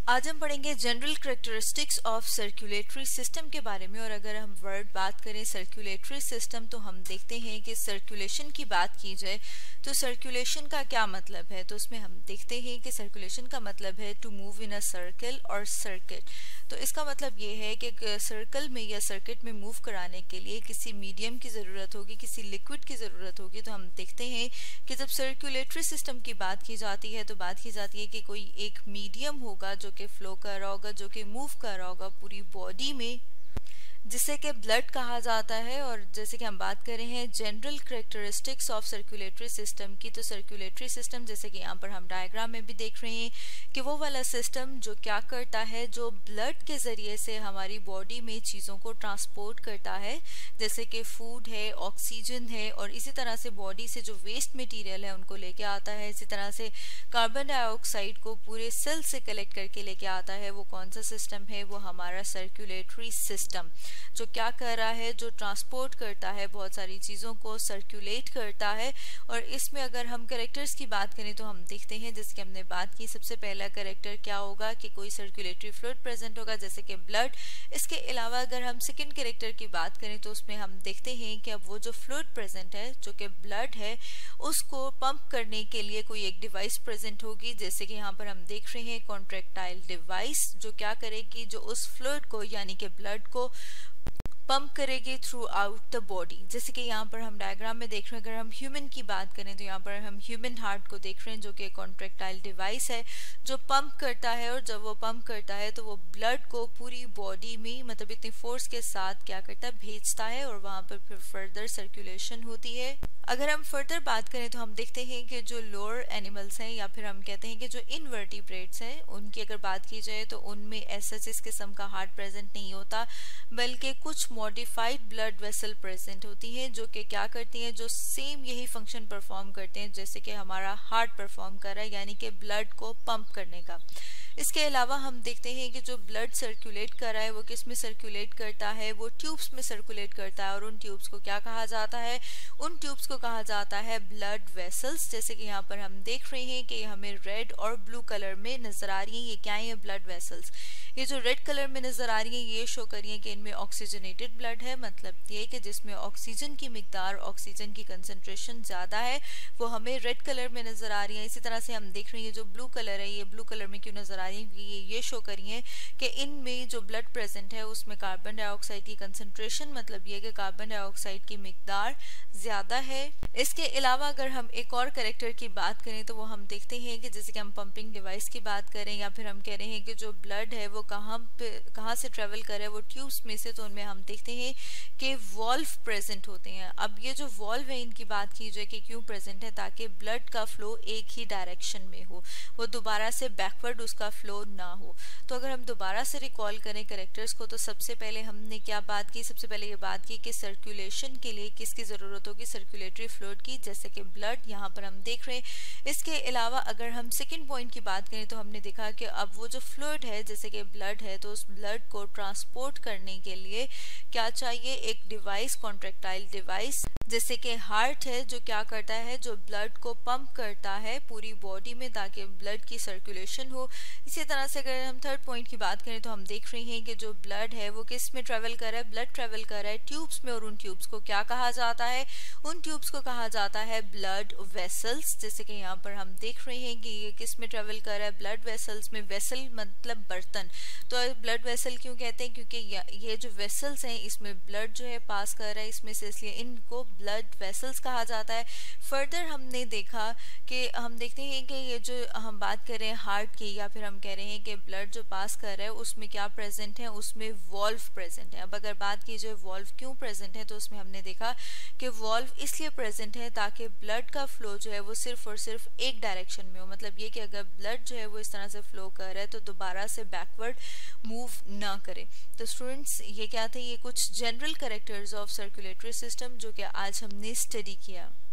आज हम पढ़ेंगे general characteristics of circulatory system के बारे में। और अगर हम वर्ड बात करें सर्कुलेटरी सिस्टम तो हम देखते हैं कि सर्कुलेशन की बात की जाए तो सर्कुलेशन का क्या मतलब है। तो उसमें हम देखते हैं कि सर्कुलेशन का मतलब है to move in a circle और सर्किट। तो इसका मतलब ये है कि सर्कल में या सर्किट में मूव कराने के लिए किसी मीडियम की ज़रूरत होगी, किसी लिक्विड की ज़रूरत होगी। तो हम देखते हैं कि जब सर्कुलेटरी सिस्टम की बात की जाती है तो बात की जाती है कि कोई एक मीडियम होगा जो कि फ्लो कर रहा होगा, जो कि मूव कर रहा होगा पूरी बॉडी में, जिसे कि ब्लड कहा जाता है। और जैसे कि हम बात कर रहे हैं general characteristics of circulatory system की, तो सर्कुलेटरी सिस्टम जैसे कि यहाँ पर हम डायग्राम में भी देख रहे हैं कि वो वाला सिस्टम जो क्या करता है, जो ब्लड के ज़रिए से हमारी बॉडी में चीज़ों को ट्रांसपोर्ट करता है, जैसे कि फूड है, ऑक्सीजन है, और इसी तरह से बॉडी से जो वेस्ट मटीरियल है उनको लेके आता है। इसी तरह से कार्बन डाइऑक्साइड को पूरे सेल से कलेक्ट करके लेके आता है। वो कौन सा सिस्टम है? वो हमारा सर्कुलेटरी सिस्टम, जो क्या कर रहा है, जो ट्रांसपोर्ट करता है, बहुत सारी चीज़ों को सर्कुलेट करता है। और इसमें अगर हम कैरेक्टर्स की बात करें तो हम देखते हैं, जैसे कि हमने बात की, सबसे पहला कैरेक्टर क्या होगा कि कोई सर्कुलेटरी फ्लूइड प्रेजेंट होगा जैसे कि ब्लड। इसके अलावा अगर हम सेकंड कैरेक्टर की बात करें तो उसमें हम देखते हैं कि अब वो जो फ्लूइड प्रेजेंट है जो कि ब्लड है उसको पंप करने के लिए कोई एक डिवाइस प्रेजेंट होगी, जैसे कि यहाँ पर हम देख रहे हैं कॉन्ट्रैक्टाइल डिवाइस, जो क्या करेगी, जो उस फ्लूइड को यानी कि ब्लड को पंप करेगी थ्रू आउट द बॉडी। जैसे कि यहाँ पर हम डायग्राम में देख रहे हैं, अगर हम ह्यूमन की बात करें तो यहाँ पर हम ह्यूमन हार्ट को देख रहे हैं जो कि कॉन्ट्रैक्टाइल डिवाइस है जो पंप करता है। और जब वो पंप करता है तो वो ब्लड को पूरी बॉडी में मतलब इतनी फोर्स के साथ क्या करता है, भेजता है, और वहाँ पर फिर फर्दर सर्कुलेशन होती है। अगर हम फर्दर बात करें तो हम देखते हैं कि जो लोअर एनिमल्स हैं या फिर हम कहते हैं कि जो इनवर्टिब्रेट्स हैं उनकी अगर बात की जाए तो उनमें ऐसा इस किस्म का हार्ट प्रेजेंट नहीं होता, बल्कि कुछ मॉडिफाइड ब्लड वेसल प्रेजेंट होती हैं जो कि क्या करती हैं, जो सेम यही फंक्शन परफॉर्म करते हैं जैसे कि हमारा हार्ट परफॉर्म कर रहा है, यानी कि ब्लड को पंप करने का। इसके अलावा हम देखते हैं कि जो ब्लड सर्कुलेट कर रहा है वो किस में सर्कुलेट करता है, वो ट्यूब्स में सर्कुलेट करता है। और उन ट्यूब्स को क्या कहा जाता है? उन ट्यूब्स को कहा जाता है ब्लड वेसल्स। जैसे कि यहाँ पर हम देख रहे हैं कि हमें रेड और ब्लू कलर में नजर आ रही हैं। ये क्या है? Blood vessels. ये जो रेड कलर में नजर आ रही है ये शो कर रही है कि इनमें ऑक्सीजनेटेड ब्लड है, मतलब ये कि जिसमें ऑक्सीजन की मिकदार, ऑक्सीजन की कंसंट्रेशन ज्यादा है, वो हमें रेड कलर में नजर आ रही है। इसी तरह से हम देख रहे हैं जो ब्लू कलर है, ये ब्लू कलर में क्यों नजर आ रही है? ये शो कर रही है कि इनमें जो ब्लड प्रेजेंट है उसमें कार्बन डाइऑक्साइड की कंसंट्रेशन, मतलब ये कि कार्बन डाइऑक्साइड की मिकदार ज्यादा है। इसके अलावा अगर हम एक और कैरेक्टर की बात करें तो वो हम देखते हैं कि जैसे कि हम पंपिंग डिवाइस की बात करें या फिर हम कह रहे हैं कि जो ब्लड है वो कहाँ से ट्रेवल करे, वो ट्यूब्स में से, तो उनमें हम देखते हैं कि वॉल्व प्रेजेंट होते हैं। अब ये जो वॉल्व है इनकी बात की जाए कि क्यों प्रेजेंट है, ताकि ब्लड का फ्लो एक ही डायरेक्शन में हो, वो दोबारा से बैकवर्ड उसका फ्लो ना हो। तो अगर हम दोबारा से रिकॉल करें कैरेक्टर्स को तो सबसे पहले हमने क्या बात की? सबसे पहले ये बात की कि सर्कुलेशन के लिए किसकी जरूरत होगी? सर्कुलेटरी फ्लूइड की, जैसे कि ब्लड यहाँ पर हम देख रहे हैं। इसके अलावा अगर हम सेकेंड पॉइंट की बात करें तो हमने देखा कि अब वो जो फ्लूइड है जैसे कि ब्लड है, तो उस ब्लड को ट्रांसपोर्ट करने के लिए क्या चाहिए? एक डिवाइस, कॉन्ट्रैक्टाइल डिवाइस, जैसे कि हार्ट है जो क्या करता है, जो ब्लड को पंप करता है पूरी बॉडी में ताकि ब्लड की सर्कुलेशन हो। इसी तरह से अगर हम थर्ड पॉइंट की बात करें तो हम देख रहे हैं कि जो ब्लड है वो किस में ट्रेवल कर रहा है? ब्लड ट्रेवल कर रहा है ट्यूब्स में, और उन ट्यूब्स को क्या कहा जाता है? उन ट्यूब्स को कहा जाता है ब्लड वेसल्स। जैसे कि यहाँ पर हम देख रहे हैं कि ये किस में ट्रेवल कर रहा है? ब्लड वेसल्स में। वेसल मतलब बर्तन, तो ब्लड वेसल क्यों कहते हैं? क्योंकि ये जो वेसल्स हैं इसमें ब्लड जो है पास कर रहा है इसमें से, इसलिए इनको ब्लड वेसल्स कहा जाता है। फर्दर हमने देखा कि हम देखते हैं कि ये जो हम बात कर रहे हैं हार्ट की या फिर हम कह रहे हैं कि ब्लड जो पास कर रहा है उसमें क्या प्रेजेंट है? उसमें वॉल्व प्रेजेंट है। अब अगर बात की जाए वॉल्व क्यों प्रेजेंट है तो उसमें हमने देखा कि वॉल्व इसलिए प्रेजेंट है ताकि ब्लड का फ्लो जो है वो सिर्फ और सिर्फ एक डायरेक्शन में हो, मतलब ये कि अगर ब्लड जो है वो इस तरह से फ्लो कर रहा है तो दोबारा से बैकवर्ड मूव ना करे। तो स्टूडेंट्स ये क्या थे? ये कुछ general characters of circulatory system जो कि आज हमने स्टडी किया।